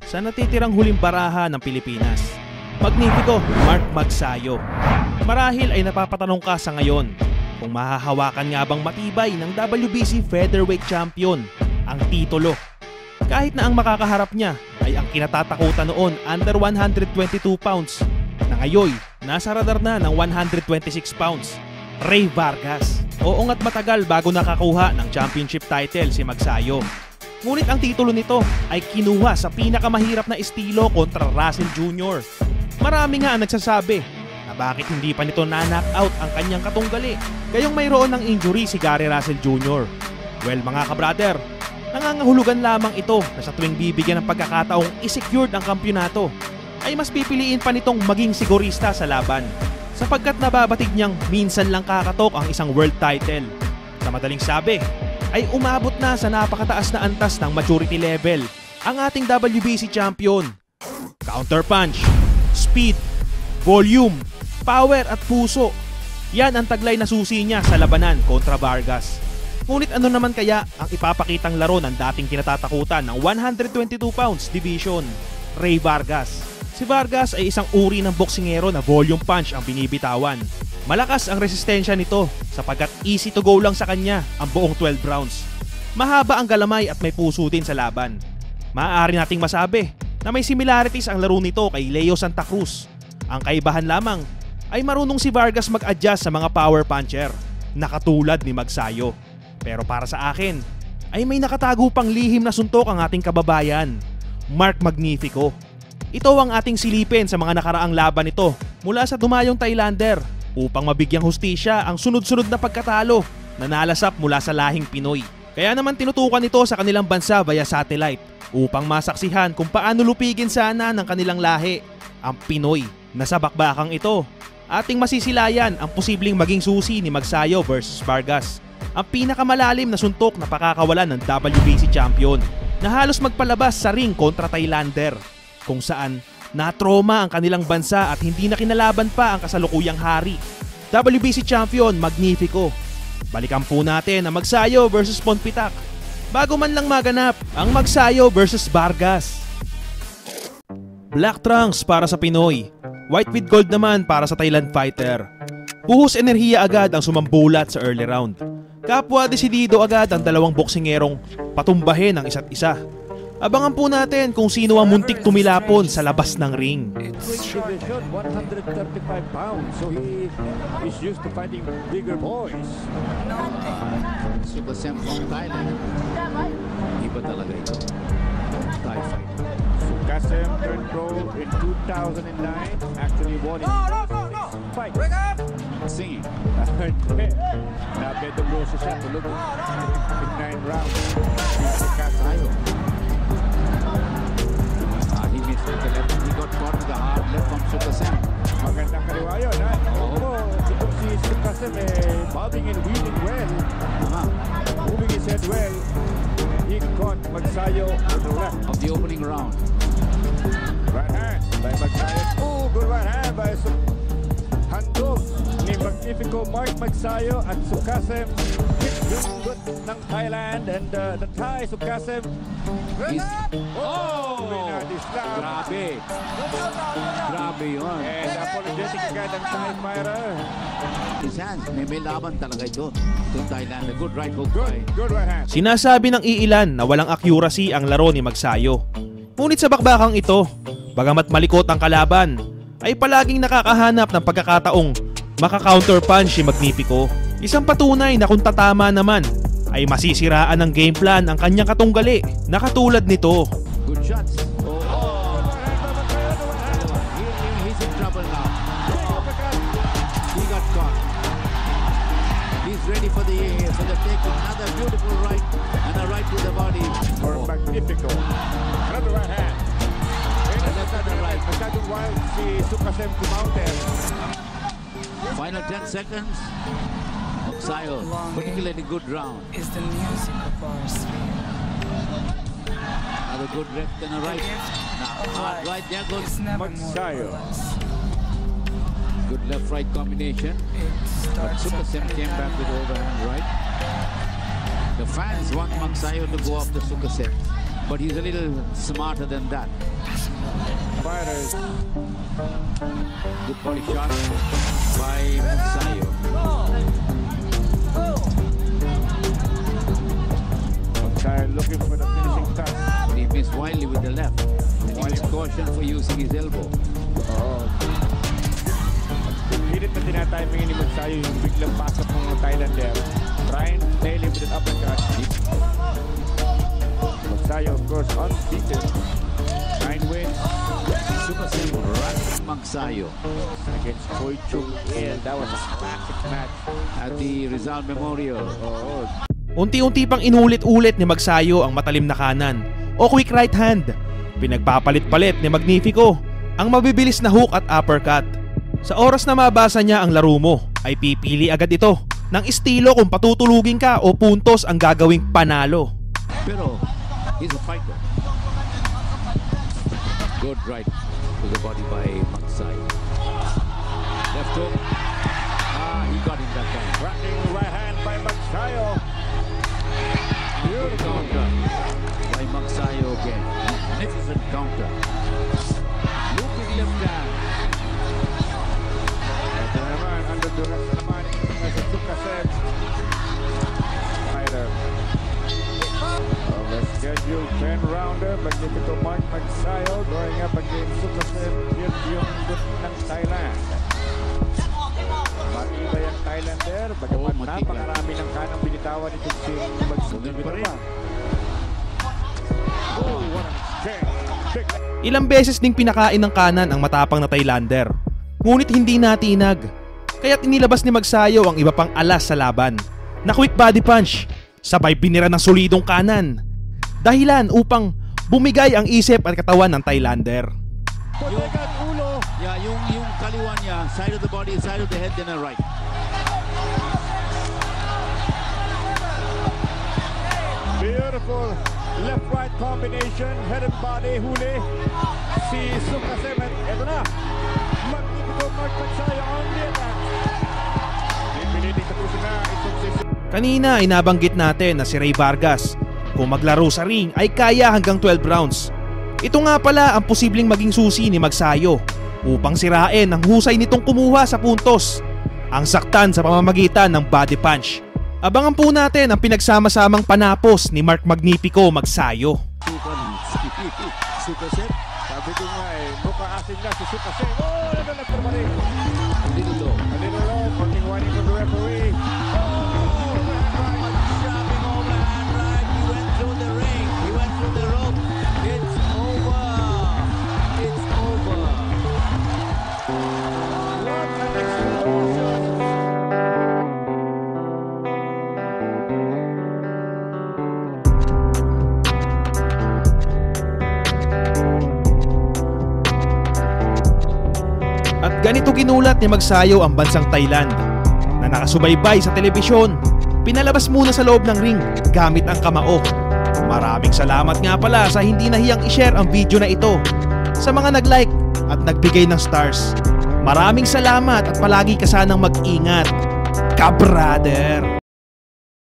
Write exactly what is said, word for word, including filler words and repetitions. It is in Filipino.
sa natitirang huling baraha ng Pilipinas. Magnifico, Mark Magsayo. Marahil ay napapatanong ka sa ngayon kung mahahawakan nga bang matibay ng W B C Featherweight Champion ang titulo. Kahit na ang makakaharap niya ay ang kinatatakutan noon under one hundred twenty-two pounds na ngayon nasa radar na ng one hundred twenty-six pounds. Rey Vargas. Oo nga't matagal bago nakakuha ng championship title si Magsayo. Ngunit ang titulo nito ay kinuha sa pinakamahirap na estilo kontra Russell Junior Marami nga ang nagsasabi na bakit hindi pa nito na-knockout ang kanyang katunggali gayong mayroon ng injury si Gary Russell Junior Well mga kabrader, nangangahulugan lamang ito na sa tuwing bibigyan ng pagkakataong i-secured ang kampyonato ay mas pipiliin pa nitong maging sigurista sa laban sapagkat nababatid niyang minsan lang kakatok ang isang world title. Sa madaling sabi, ay umabot na sa napakataas na antas ng maturity level ang ating W B C champion. Counter punch, speed, volume, power at puso. Yan ang taglay na susi niya sa labanan kontra Vargas. Ngunit ano naman kaya ang ipapakitang laro ng dating kinatatakutan ng one hundred twenty-two pounds division, Rey Vargas? Si Vargas ay isang uri ng boksingero na volume punch ang binibitawan. Malakas ang resistensya nito sapagkat easy to go lang sa kanya ang buong twelve rounds. Mahaba ang galamay at may puso din sa laban. Maaari nating masabi na may similarities ang laro nito kay Leo Santa Cruz. Ang kaibahan lamang ay marunong si Vargas mag-adjust sa mga power puncher na katulad ni Magsayo. Pero para sa akin ay may nakatago pang lihim na suntok ang ating kababayan, Mark Magnifico. Ito ang ating silipin sa mga nakaraang laban nito mula sa dumayong Thailander upang mabigyang hustisya ang sunod-sunod na pagkatalo na nalasap mula sa lahing Pinoy. Kaya naman tinutukan ito sa kanilang bansa via satellite upang masaksihan kung paano lupigin sana ng kanilang lahi ang Pinoy na sa bakbakang ito. Ating masisilayan ang posibleng maging susi ni Magsayo versus Vargas, ang pinakamalalim na suntok na pakakawalan ng W B C champion na halos magpalabas sa ring kontra Thailander, kung saan na-trauma ang kanilang bansa at hindi na kinalaban pa ang kasalukuyang hari, W B C champion Magnifico. Balikan po natin ang Magsayo versus Ponpitak bago man lang maganap ang Magsayo versus Vargas. Black trunks para sa Pinoy, white with gold naman para sa Thailand fighter. Buhos enerhiya agad ang sumambulat sa early round. Kapwa desidido agad ang dalawang boksingerong patumbahin ang isa't isa. Abangan po natin kung sino ang muntik tumilapon sa labas ng ring. Division, one hundred thirty-five pounds, so he is used to fighting bigger boys. Super Sam from Thailand. Iba talaga ito. Thai fight. Sukasem turned pro in two thousand nine, actually won in fight. Break up! Singing. Nabed the blows siya tulog in nine rounds. Sukasem. He missed with the left. He got caught with the hard left from Sukasem. Magandang kaliwa yun, ha? Oo. Itong si Sukasem eh, bobbing and weaving well. Uh-huh. Moving his head well. He caught Magsayo on the left. Of the opening round. Right hand by Magsayo. Oh, good right hand by Sukasem. Handog ni Magnifico Mark Magsayo at Sukasem. Good ng Thailand and uh, the Thai Sukasem. Oh! Grabe. Grabe yun. And apologetic agad ang Thai fighter. His hands, may may laban talaga ito. Ito Thailand, a good right hook. Good, good right hand. Sinasabi ng iilan na walang accuracy ang laro ni Magsayo. Ngunit sa bakbakang ito, bagamat malikot ang kalaban, ay palaging nakakahanap ng pagkakataong maka-counter punch si Magnifico. Isang patunay na kung tatama naman ay masisiraan ng game plan ang kanyang katunggali na katulad nito. Good shots. Oh, oh. He, he, he's in trouble now. He got caught. He's ready for the for the take. Another beautiful right and a right to the body. For Oh. Magnifico. Another right hand. Another right. Masyadong wild si Sukasem to mountain. Final ten seconds. Magsayo, particularly good round. Is the music of our sphere. Another good left and a right. Now, hard right, there goes It's never more Magsayo. or less. good left-right combination. It But starts Sukasem at came back with overhand right. The fans want Magsayo to go after Sukasem, but he's a little smarter than that. fighters. Good body shot by Magsayo. Magsayo looking for the finishing touch. He missed wildly with the left. And he was cautioned for using his elbow. Oo. Pilit na tinatime ni Magsayo yung biglang pasok ng Thailander. Trying to nail him with an uppercut. Magsayo, of course, unbeaten. Nine wins. Super simple, right? Magsayo Against Choi Chung Il. That was a classic match. at the Rizal Memorial. Oo. Unti-unti pang inulit-ulit ni Magsayo ang matalim na kanan o quick right hand. Pinagpapalit-palit ni Magnifico ang mabibilis na hook at uppercut. Sa oras na mabasa niya ang laro mo, ay pipili agad ito ng estilo kung patutulugin ka o puntos ang gagawing panalo. Pero he's a fighter. Good right to the body by Magsayo. Left hook. Ah, he got him that time. Rocking right hand by Magsayo. Good counter by Magsayo again. Magnificent counter. Looping left hand. Ito naman, under duress naman ng Suzuka set. Fighter. Oh, let's schedule ten rounder. Magnifico Mark Magsayo going up against Suzuka set. Yun yung good ng Thailand. Matibay ang Thailander. Bagamat Oh, matibay. napakarami ng kanang binitawan itong si Magnifico pa rin. pa. Oh, what a kick. Kick. Ilang beses ding pinakain ng kanan ang matapang na Thailander. Ngunit hindi natinag. Kaya't inilabas ni Magsayo ang iba pang alas sa laban na quick body punch, sabay binira ng solidong kanan. Dahilan upang bumigay ang isip at katawan ng Thailander. Potekan ulo. Yeah, yung yung kaliwa niya, side of the body, side of the head, then a right. Beautiful left-right combination, head and body, huli. Si Suzuka Seven, eto na. Magnifico Mark Magsayo on the attack. Pipiliting tapusin na itong si Kanina ay nabanggit natin na si Rey Vargas kung maglaro sa ring ay kaya hanggang twelve rounds. Ito nga pala ang posibleng maging susi ni Magsayo upang sirain ang husay nitong kumuha sa puntos, ang saktan sa pamamagitan ng body punch. Abangan po natin ang pinagsama-samang panapos ni Mark Magnifico Magsayo. Super set. sabi ko nga eh, mukha asin na si Suzuka Seven. Oh, ano na pero mali. A little low. A little low, konting warning from the referee. Shoving overhand right. He went through the ring. He went through the rope. It's over. It's over. What an explosion. At ganito ginulat ni Magsayo ang bansang Thailand na nakasubaybay sa telebisyon. Pinalabas muna sa loob ng ring gamit ang kamao. Maraming salamat nga pala sa hindi nahiyang i-share ang video na ito sa mga nag-like at nagbigay ng stars. Maraming salamat at palagi ka sanang mag-ingat, ka-brother!